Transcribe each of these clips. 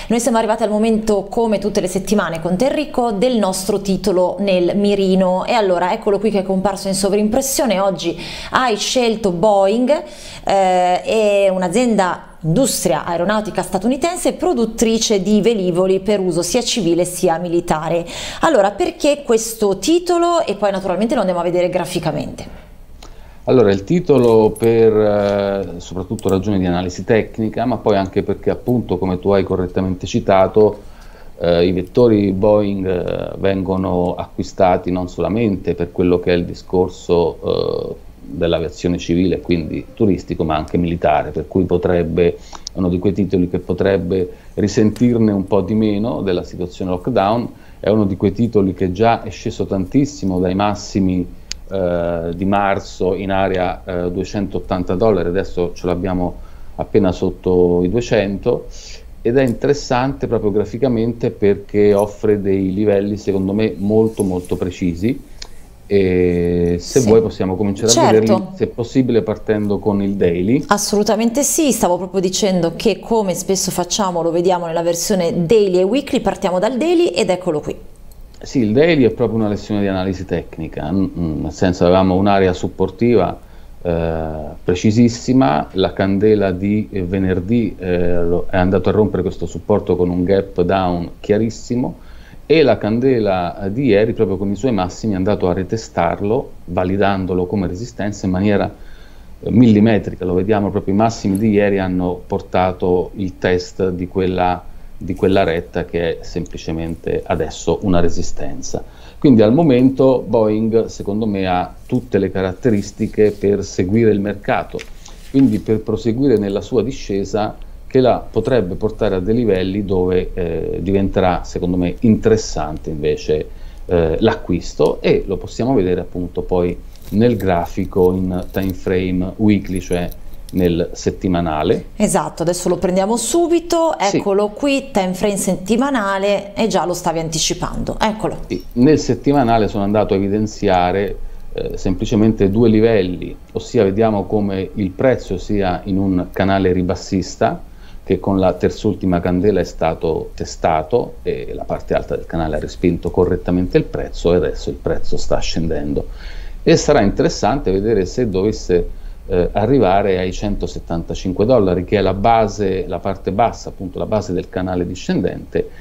Noi siamo arrivati al momento, come tutte le settimane con te Enrico, del nostro titolo nel mirino, e allora eccolo qui che è comparso in sovrimpressione. Oggi hai scelto Boeing, è un'azienda industria aeronautica statunitense produttrice di velivoli per uso sia civile sia militare. Allora, perché questo titolo? E poi naturalmente lo andiamo a vedere graficamente. Allora, il titolo per soprattutto ragioni di analisi tecnica, ma poi anche perché, appunto, come tu hai correttamente citato, i vettori Boeing vengono acquistati non solamente per quello che è il discorso dell'aviazione civile, quindi turistico, ma anche militare, per cui è uno di quei titoli che potrebbe risentirne un po' di meno della situazione lockdown. È uno di quei titoli che già è sceso tantissimo dai massimi di marzo in area $280, adesso ce l'abbiamo appena sotto i 200, ed è interessante proprio graficamente perché offre dei livelli secondo me molto precisi, e se vuoi possiamo cominciare a vederli, se possibile partendo con il daily. Assolutamente sì, stavo proprio dicendo che, come spesso facciamo, lo vediamo nella versione daily e weekly. Partiamo dal daily ed eccolo qui. Sì, il daily è proprio una lezione di analisi tecnica, nel senso avevamo un'area supportiva precisissima, la candela di venerdì è andato a rompere questo supporto con un gap down chiarissimo, e la candela di ieri proprio con i suoi massimi è andato a retestarlo, validandolo come resistenza in maniera millimetrica. Lo vediamo proprio, i massimi di ieri hanno portato il test di quella retta che è semplicemente adesso una resistenza. Quindi al momento Boeing secondo me ha tutte le caratteristiche per seguire il mercato, quindi per proseguire nella sua discesa, che la potrebbe portare a dei livelli dove diventerà secondo me interessante invece l'acquisto, e lo possiamo vedere appunto poi nel grafico in time frame weekly, cioè nel settimanale. Esatto, adesso lo prendiamo subito, eccolo qui, time frame settimanale, e già lo stavi anticipando, eccolo. Sì, nel settimanale sono andato a evidenziare semplicemente due livelli, ossia vediamo come il prezzo sia in un canale ribassista, che con la terzultima candela è stato testato e la parte alta del canale ha respinto correttamente il prezzo, e adesso il prezzo sta scendendo, e sarà interessante vedere se dovesse arrivare ai $175, che è la base, la parte bassa, appunto la base del canale discendente,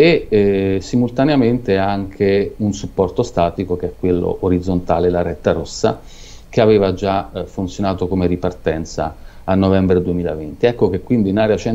e simultaneamente anche un supporto statico che è quello orizzontale, la retta rossa, che aveva già funzionato come ripartenza a novembre 2020. Ecco che quindi in area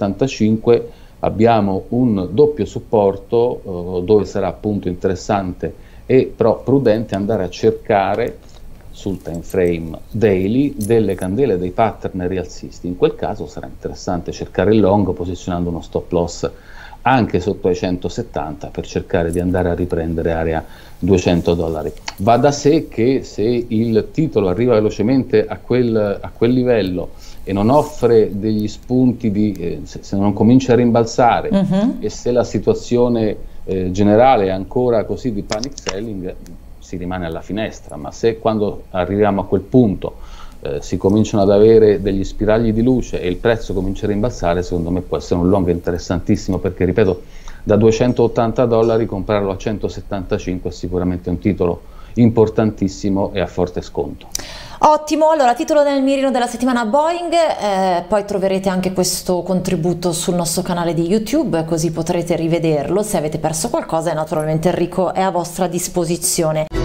175 abbiamo un doppio supporto dove sarà appunto interessante e però prudente andare a cercare sul time frame daily delle candele, dei pattern rialzisti. In quel caso sarà interessante cercare il long posizionando uno stop loss anche sotto ai 170 per cercare di andare a riprendere area $200. Va da sé che se il titolo arriva velocemente a quel livello e non offre degli spunti se non comincia a rimbalzare, e se la situazione generale è ancora così di panic selling, si rimane alla finestra. Ma se quando arriviamo a quel punto si cominciano ad avere degli spiragli di luce e il prezzo comincia a rimbalzare, secondo me può essere un long interessantissimo, perché ripeto, da $280 comprarlo a 175 è sicuramente un titolo importantissimo e a forte sconto. Ottimo, allora titolo nel mirino della settimana Boeing, poi troverete anche questo contributo sul nostro canale di YouTube, così potrete rivederlo se avete perso qualcosa, e naturalmente Enrico è a vostra disposizione.